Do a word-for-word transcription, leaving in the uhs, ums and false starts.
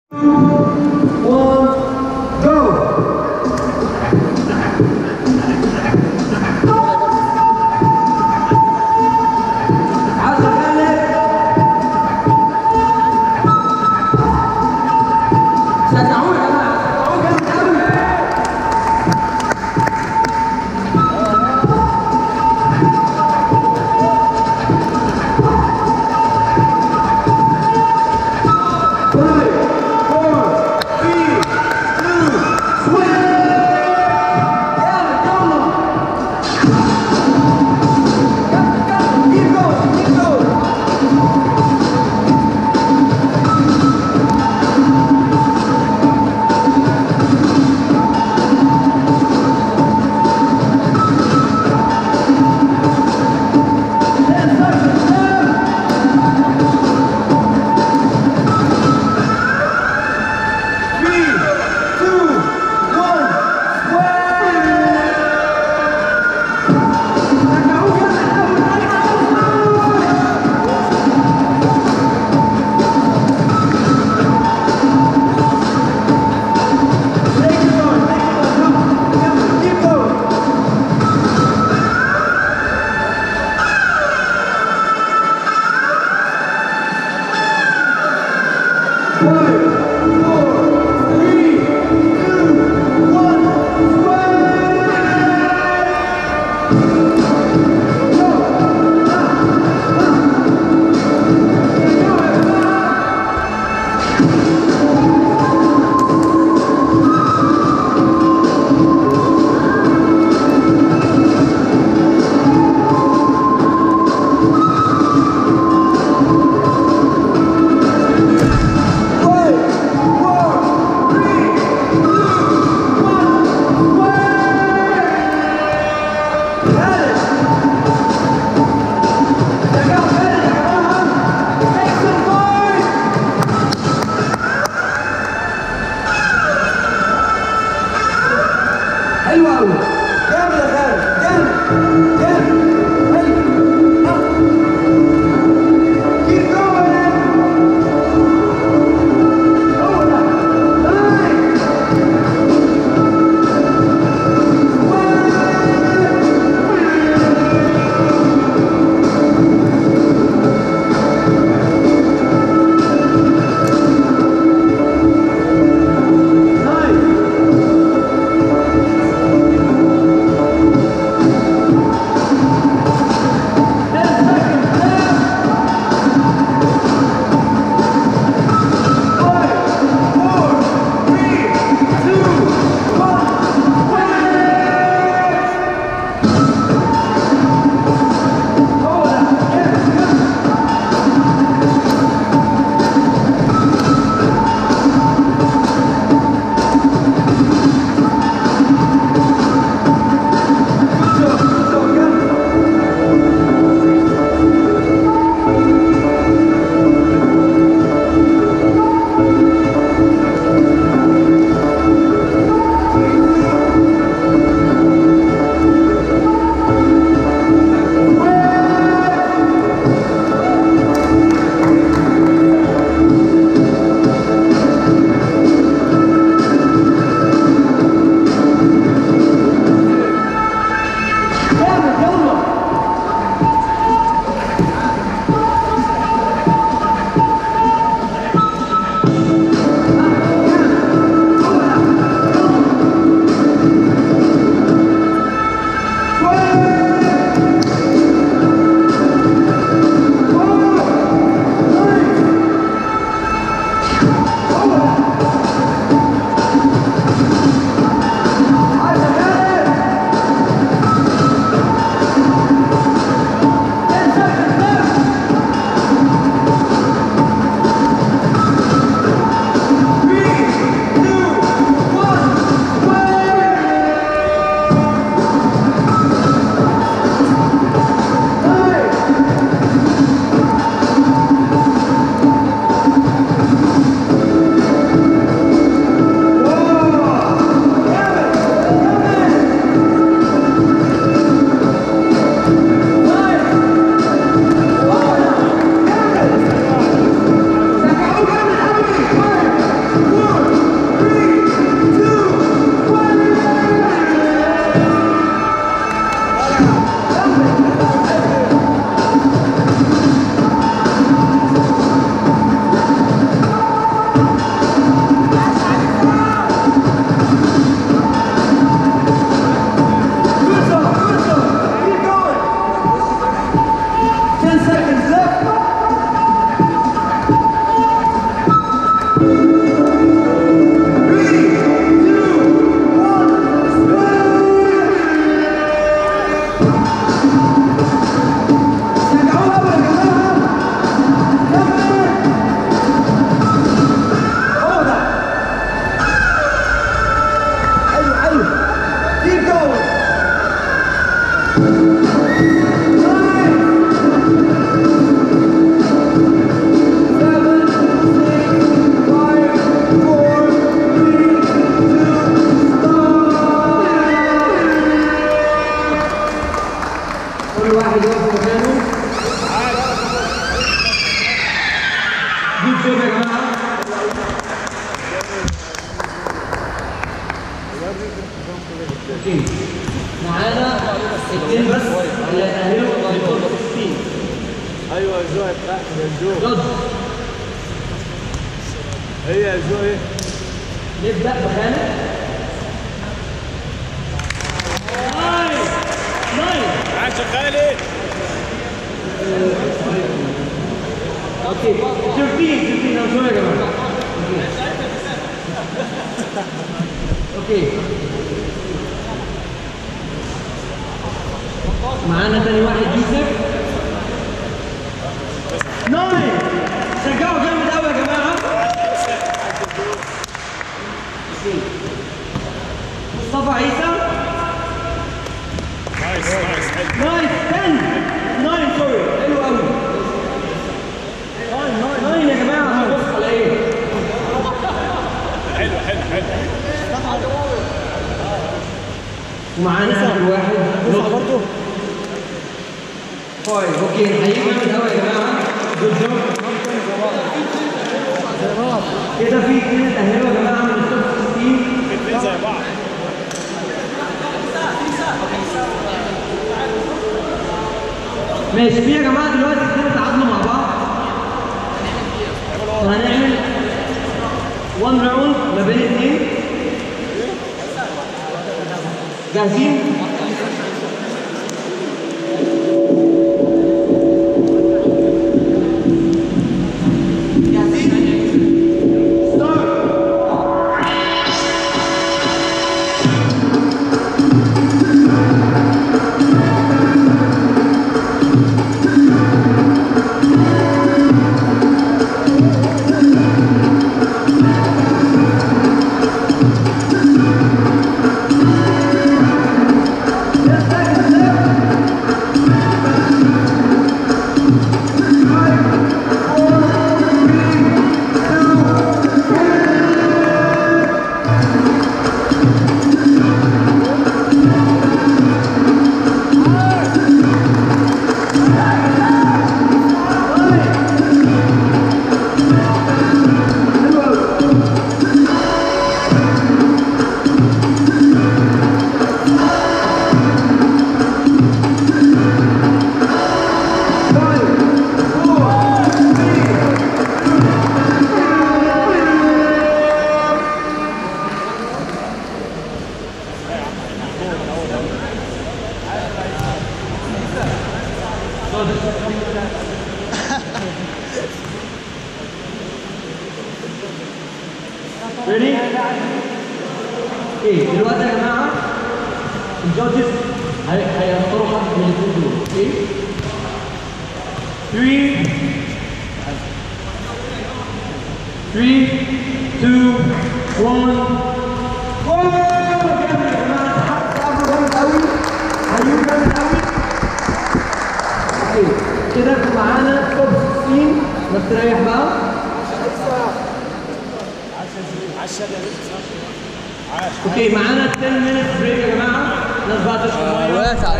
Five, اوكي معانا اتنين بس اللي هيتأهلوا للتوب ستاشر. ايوه يا جو يا جو رد. هي يا جو ايه؟ نبدأ بخالد. نايس نايس. عاش يا خالد. اوكي شوفين شوفين انا شوية يا جماعة. اوكي معانا تاني واحد يوسف. نايس. شجعوا جامد قوي يا جماعة. مصطفى عيسى. نايس نايس حلو. نايس عشرة تسعة سوري حلو قوي. تسعة يا جماعة هنبص على ايه؟ حلو حلو حلو. ومعانا اخر واحد نص برضه. طيب اوكي نحييكم جامد قوي يا جماعة. جود جوب. كده في اتنين اتأهلوا يا جماعة من التوب ستاشر. الاثنين زي بعض. ماشي في يا جماعة دلوقتي اتنين تعادلوا مع بعض. وهنعمل وان راوند ما بين اتنين. جاهزين؟ Ready? اوكي دلوقتي يا جماعة الجادجز هيختاروا حد من الاثنين دول. اوكي ثلاثة ثلاثة اتنين واحد واو جامد يا جماعة. تعبوا جامد قوي. هيو جامد قوي. اوكي كده معانا توب ستاشر. نستريح بقى. اوكي معانا عشرة مينت بريك يا جماعه. الناس بقى تشرب ميه.